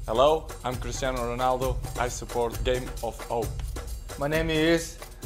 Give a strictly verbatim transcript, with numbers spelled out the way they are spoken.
Hello, I'm Cristiano Ronaldo. I support Game of O. My name is